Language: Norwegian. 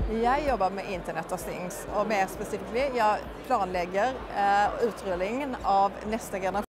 Jeg jobber med Internet of Things, og mer spesifikt, jeg planlegger utrullingen av neste generasjon